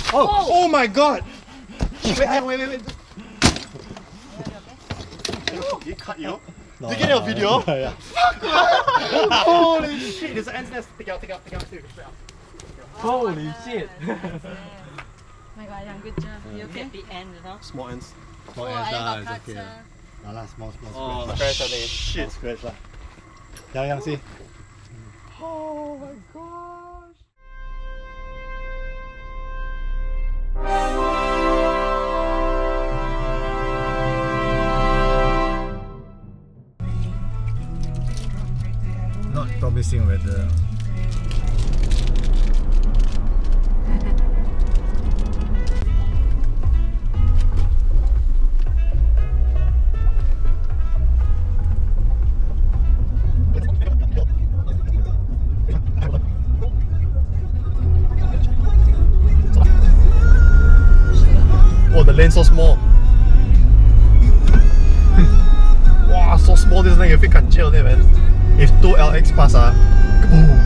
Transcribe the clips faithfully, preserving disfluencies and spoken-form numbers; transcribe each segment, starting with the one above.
Oh, oh my god! Wait, wait, wait, wait. He cut you? No, Did you get a video? Yeah. Fuck! Holy shit! There's an ant's nest. Take out, take out, take out, take out. Holy shit! Oh my god, yeah, good job. You okay? The end, you know? Small ants. Small Oh, ants I lah, got it's cuts. okay. Uh, Nah lah, small, small Oh, scratch. scratch are they? Shit. Small scratch lah. Yang, yang, see. Oh my gosh. Not promising weather. Oh, the lane so small. Wow, so small this thing, you feel 感觉 there, man. If two L X pass, ah, boom.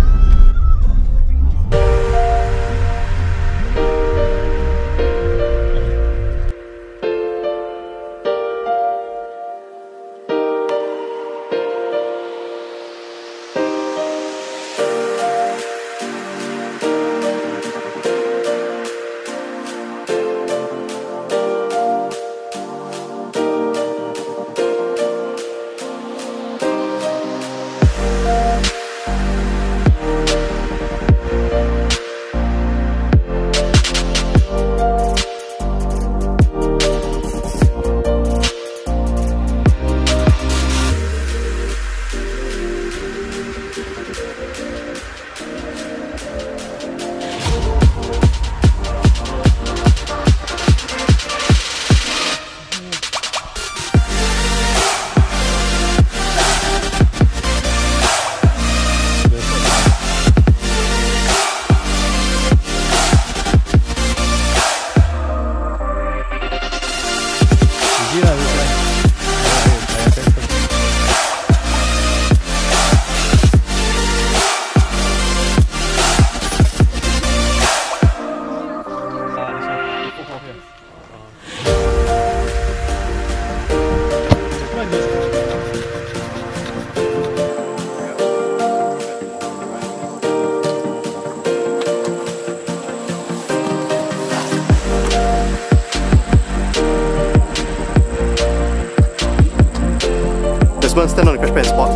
One stand on the crash pad spot.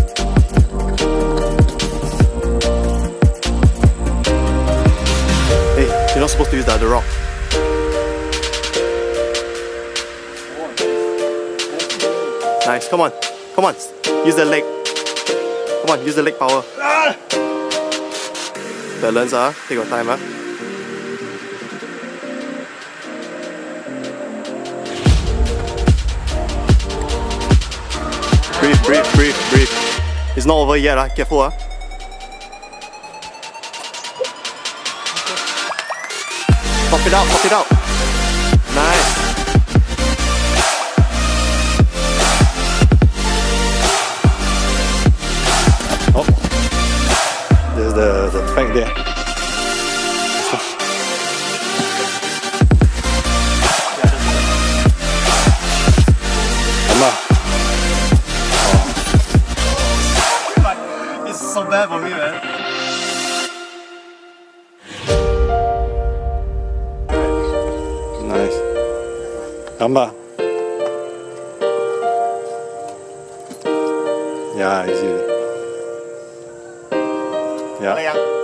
Hey, you're not supposed to use the other rock. Nice, come on, come on, use the leg. Come on, use the leg power. Balance, ah, take your time, ah. Breathe, breathe, breathe, breathe. It's not over yet, ah. Careful, ah. Pop it out, pop it out. Nice. Oh, there's the the bank there. Come on. So bad for me, man. Nice. Gamba. Yeah, easy. Yeah.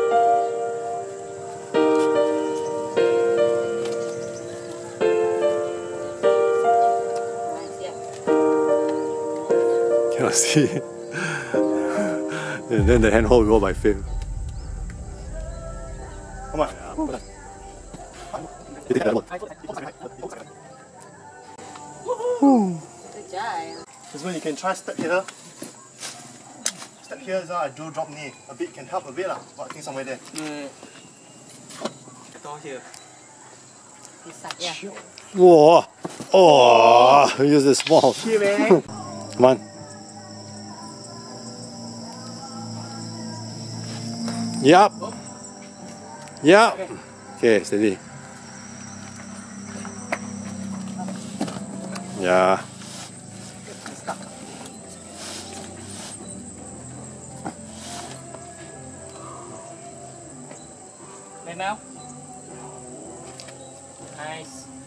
Cannot see. And then the handhold will go by feel. Come on. You take that one. good job. This one you can try step here. Step here is a do drop knee. A bit can help a bit lah. But I think somewhere there. Mm. Down here. This side, yeah. Whoa! Oh, use the small. Here, Come on. Yup. Yup. Okay, steady. Yeah. It's stuck. Lên nào. Nice.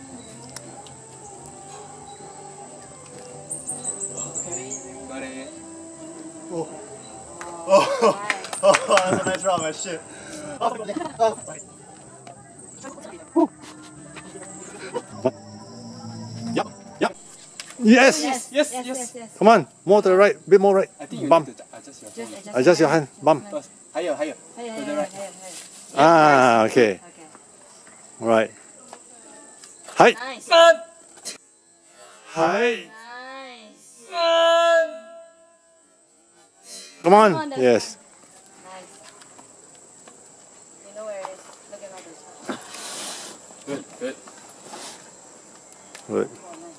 Got it. Oh. Oh. Oh, that's a nice round, man. Shit. Oh, sorry. Yep. Yep. Yes. Yes, yes, yes, yes, yes. Come on. More to the right. Bit more right. I think you Bump. need to adjust your Just phone. adjust, Adjust your hand. Bump. First. Higher, higher. Hey, hey, To the hey, right. hey, hey. Ah, okay. Okay. Right. Hi. Nice. Hi. Nice. Come on. on, then. Yes. Nice. You know where it is. Look at all this. Good, good. Good. Oh, nice.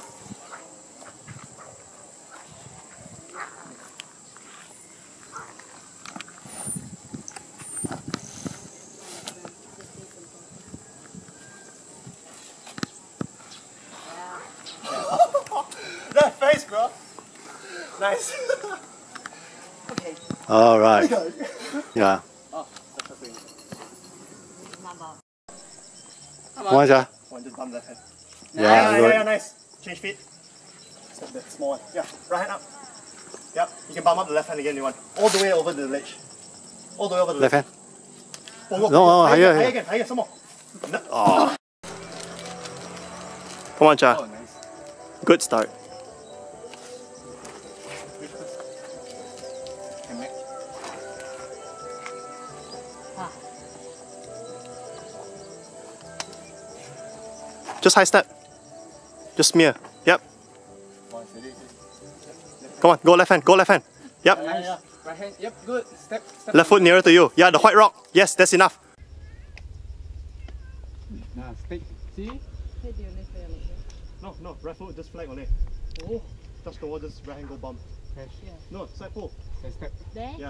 that face, bro. Nice. Okay. All right. Yeah. Oh, that's a thing. Not bad. Come on, Jia. One, just bump left hand. Yeah, yeah, good. yeah, nice. Change feet. Step that small one. Yeah, right hand up. Yep, you can bump up the left hand again, you want. All the way over the ledge. All the way over the Left hand. Oh, go, No, no, higher, higher, higher higher. again, higher, some more. No. Oh. Come on, Cha. Oh, nice. Good start. Come back. Ah. Just high step. Just smear. Yep. One, steady. Come on, go left hand, go left hand. Yep. Nice. Right hand. Yep, good. Step, step. Left foot nearer to you. Yeah, the white rock. Yes, that's enough. Now, stick. See? Hey, do you lift your leg? No, no, right foot just flag on it. Oh. Touch the wall, just right hand go bump. Press. Yeah. No, side pull. Step, step. There? Yeah.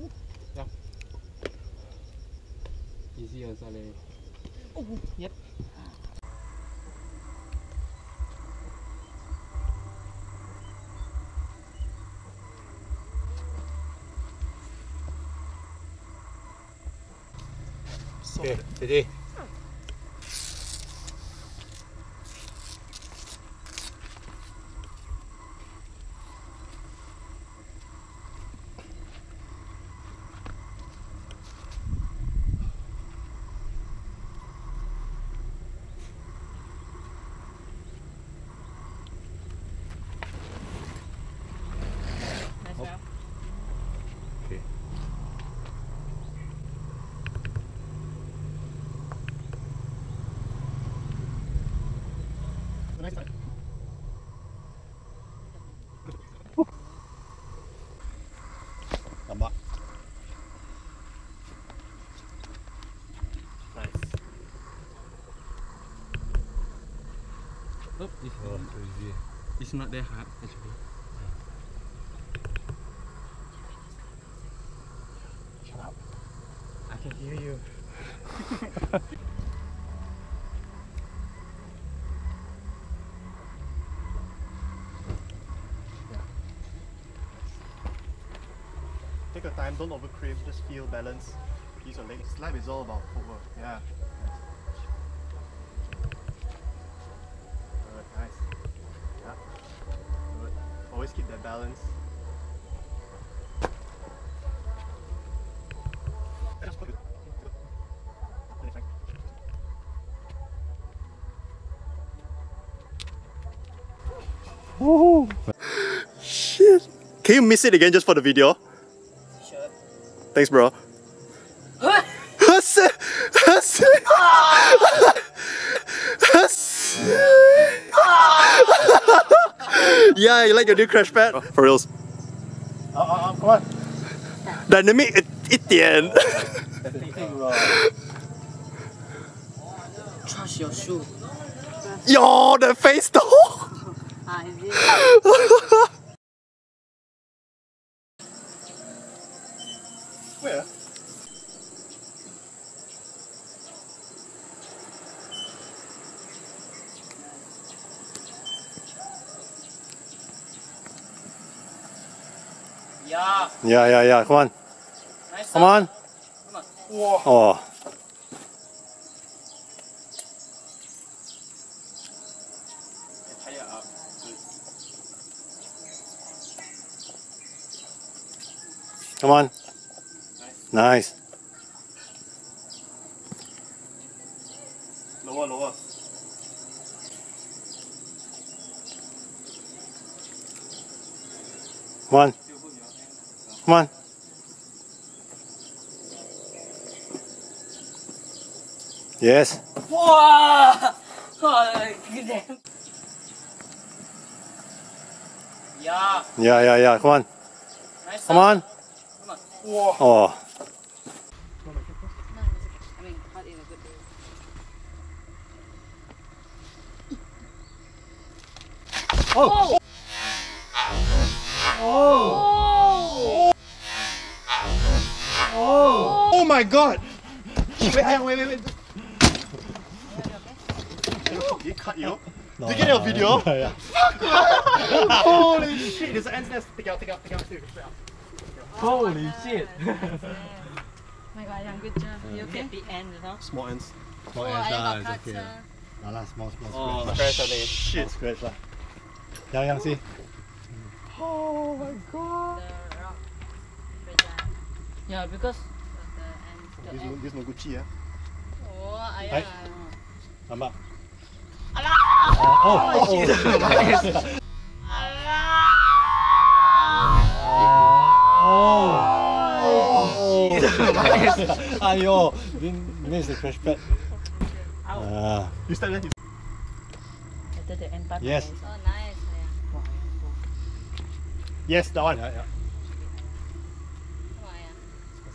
Easy as I Oh, yep. Okay, steady. Nice round. Okay. Nice side. Nampak. Nice. Oh, it's, Oh, so easy. it's not that hard actually. Shut up. I can hear you. Take your time, don't overcream, just feel balance. Use your legs. Life is all about footwork. Yeah. Good, nice. Yeah. Good. Always keep that balance. Just put it. Woohoo! Shit. Can you miss it again just for the video? Sure. Thanks, bro. Yeah, you like your new crash pad? For reals. Uh, uh, uh, come on. Dynamic 一点. That's the thing, bro. Trust your shoe. Yo, the face though. Ah, is it? Where? Yeah. Yeah, yeah, yeah. Come on. Nice. Come on. Come on. Whoa. Oh. Higher up. Come on. Nice. Nice. Lower, lower. Come on. Come on. Yes. Wow! Oh, good damn. Yeah. Yeah, yeah, yeah. Come on. Nice. Come on. Come on. Whoa. Oh. No, it's okay. I mean, not in a good way. Oh. Oh! Oh. Oh my god. Wait, wait, wait, wait. wait. You cut you. No, Did you get a video? Yeah, yeah. Holy shit, there's an ant's nest. Take out, take out, take out, take out. Holy shit. My god, yeah, good job. You okay? At the end, you know? Small ants. Small Oh, ants I lah, got it's cuts. okay. uh, Nah, lah, small, small, Oh, scratch. scratch on the Shit. Scratch lah. Yang, yang, see. Oh my god. The rock fragile. Yeah, because of the ants. The This, no, ants. this no Gucci, yeah. Oh, Hai. ayah. Nampak? Alah! Oh, oh, oh. Oh. Ayo, didn't miss the crash pad. Ah, You start there. Better the end part. Yes. Oh, nice. Ayah. Yes, that one. yeah, yeah. Come on, ayah.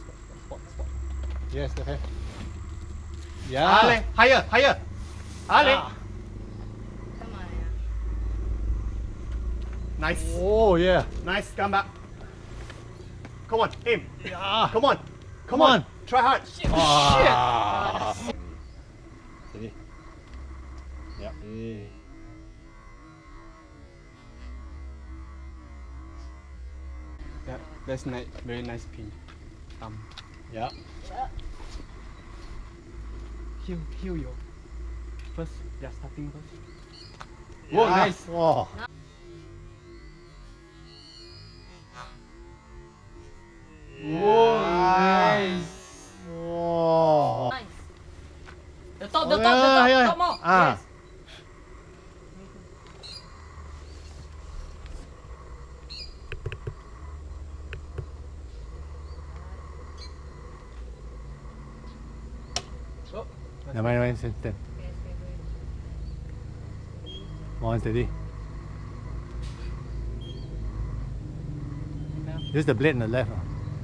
Yes, okay. Ale, Yeah. higher, higher. Ale. Ah. Come on, ayah. Nice. Oh, yeah. Nice, come back. Come on, aim. Yeah. Come on. Come Come on. on. Try hard. Ah. Steady. Yep. Yeah, that's nice. Very nice pin. Um, Yeah. heal, heal your first. Yeah, starting first. Whoa, nice. Whoa. Whoa, nice. Whoa. Nice. The top, Oh, the top, yeah, the top, yeah. top more. Ah. Yes. Never mind, never mind, stand, stand. Yes, okay, good. One steady. Use the blade on the left. ah.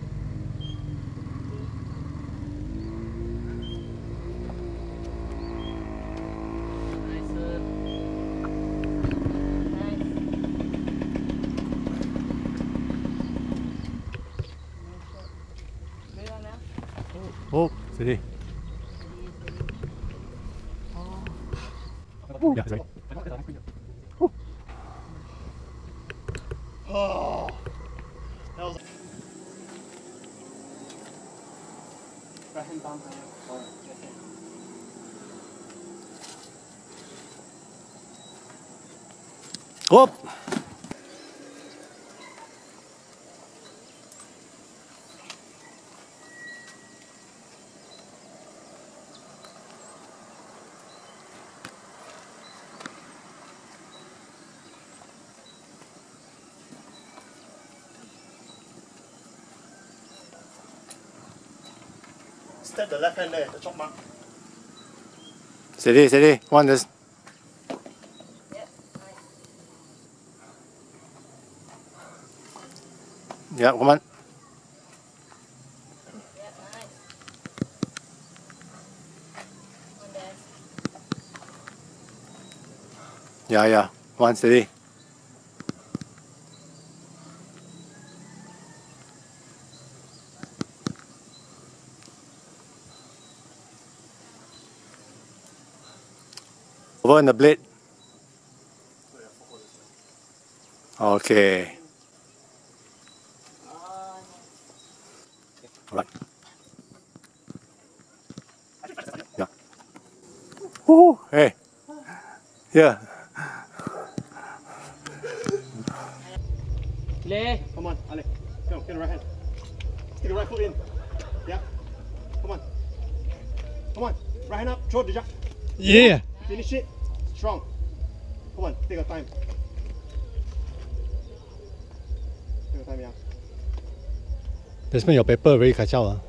Nice. uh, Nice. Nice shot. Good one, yeah? Oh, steady. Yeah, sorry. Oh. That was. Right hand down. Or left hand. Whoop. Step the left hand there, the chop mark. Steady, steady. One, this. Yep, nice. Yeah, come on. Yep, nice. One there. Yeah, yeah. One, steady. Over on the blade. Okay. Woo! Hey. Yeah. Le. Come on, Ale. Go, get the right hand. Stick the right foot in. Yeah. Come on. Come on. Right hand up. Throw the jump. Yeah. Finish it. Strong. Come on. Take your time. Take your time, yeah. Desmond, your paper very kacau. Ah.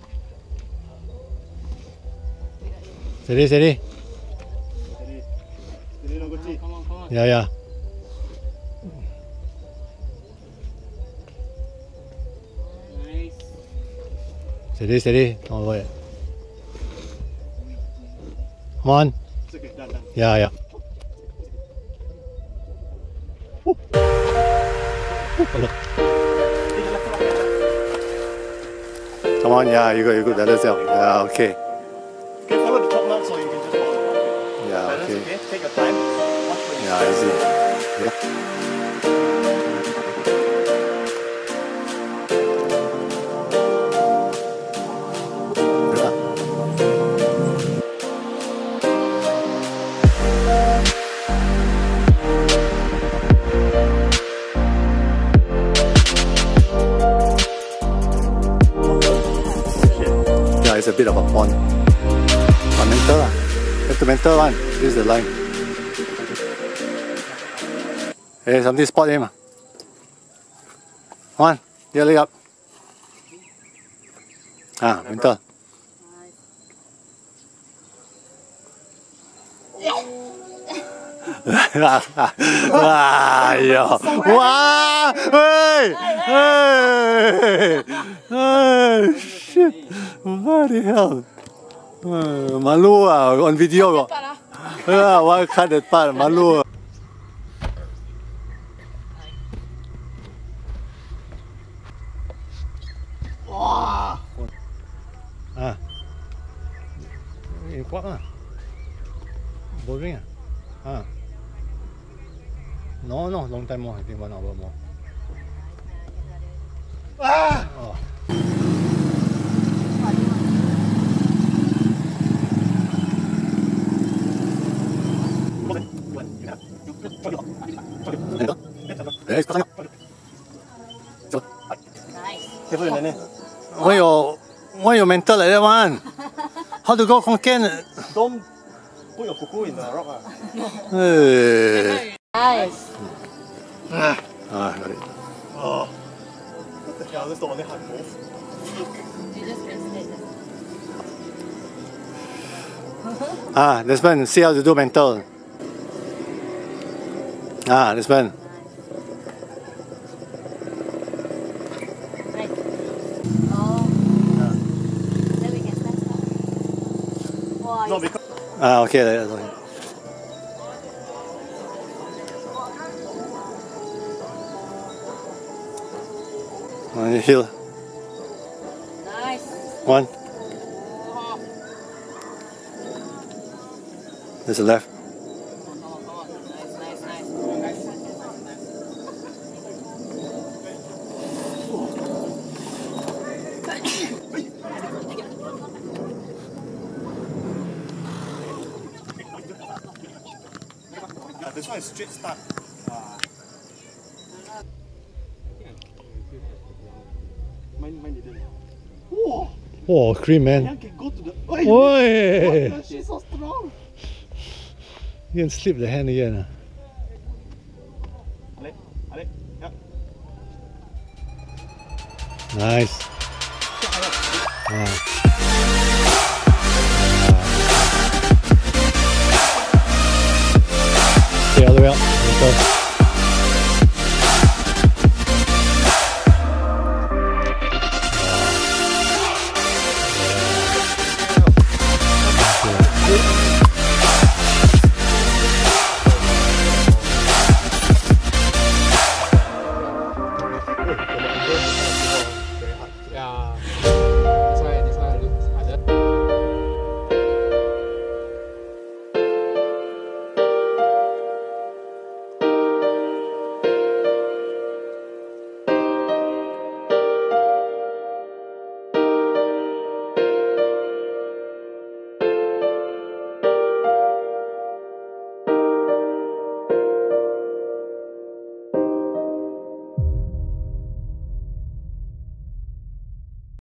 Steady, steady. Steady. Steady, no good. Come on, come on. Yeah, yeah. Nice. Steady, steady. Don't worry. Come on. It's okay. Done, done. Yeah, yeah. Woo. Woo, hello. Take the left foot up. Come on, yeah, you go, you go. That's it. Yeah, okay. You can follow the top mark so you can just follow the top. Yeah, Balance, okay. okay. Take your time. Watch for the Yeah, easy. Yeah. Yeah, it's a bit of a pond. But mental lah. That's the mental one. This is the line. Hey, something spot him. Come on, get leg up. Ah, mental. Ah, yo. Wow! Hey! Hey! Hey! Shit! What the hell? Uh, malu ah, on video. Ah, why cut that part? Malu. Wow! Ah. In Quop ah. Bouldering ah. Ah. No, no, long time more. I think one hour more. Ah! Oh. Nice. Careful, Nene. Why your, why your mental like that one? How to go Kuching? Don't put your cuckoo in the rock. Ah. Hey. Nice. Ah. Ah, got it. Oh. What the hell? That's the only hard move. You just missed it. Ah, this one, see how to do mental. Ah, this one. Nice. Oh. Then we can start stop. Wow. No, because Ah, okay, that's okay. On the hill. Nice. One. Oh. There's a left. Come on, come on. Nice, nice, nice. yeah, this one is straight start. Ah. Mine, mine didn't. Whoa! Oh, cream man. I can go to the. Oi! What? She's so strong. You can slip the hand again. Ale, Ale, yeah. Nice. Ah.